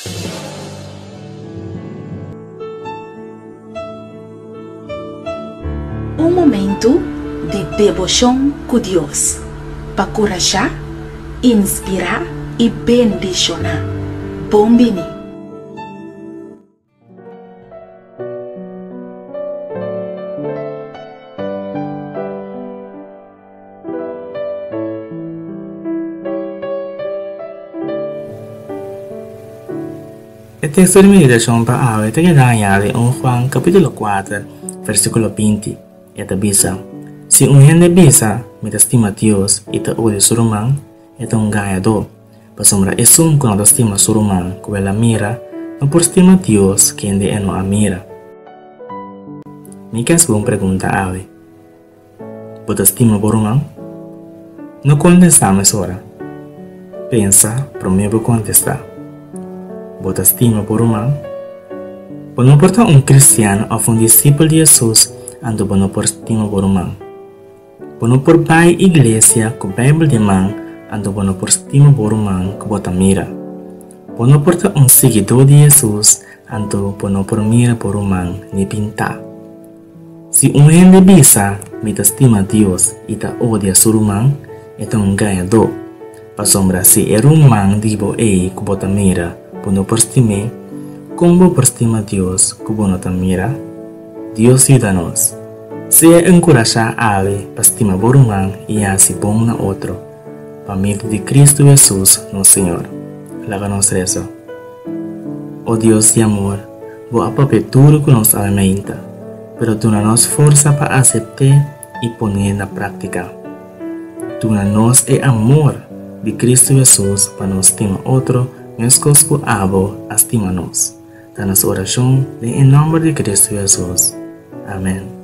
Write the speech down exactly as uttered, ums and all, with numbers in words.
Um momento de devoção com Deus, para encorajar, inspirar e bendicionar. Bom dia. El texto de meditación para hoy está quedado en Juan capítulo cuatro, versículo veinte. Y te dice, si un gente dice, me estima Dios y te odia su hermano, es un engañador. Pues sombra es un que no estima su hermano, que la mira, no por estima Dios, quien de él no admira. Mi caso es una pregunta hoy. ¿Vos estima por hermano? No contestamos ahora. Pensa, primero contestar. ¿Vos estima por humano? Pues no importa un cristiano o un discípulo de Jesús ando bueno por estima por humano. Pues no por vai iglesia con Bible de man ando bueno por estima por humano que bota mira. Pues no importa un seguidor de Jesús ando bueno por mira por humano ni pinta. Si un gente bisa me estima a Dios y te odia su humano, es un engañador. Para sombra si era un man digo ei que bota mira. Bueno por estimar, como por estima a Dios, como no te mira, Dios ayúdanos. Sea encorajar a alguien para estimar por un man y así bom na otro. Para mí de Cristo Jesús, nuestro Señor. Láganos rezo. Oh Dios de amor, vos apapé tudo que nos alimenta, pero dona-nos força para aceptar y poner na práctica. Dona-nos el amor de Cristo Jesús para nos estimar otro. Meus por abo, estima-nos. Da nossa oração, em nome de Cristo Jesus. Amém.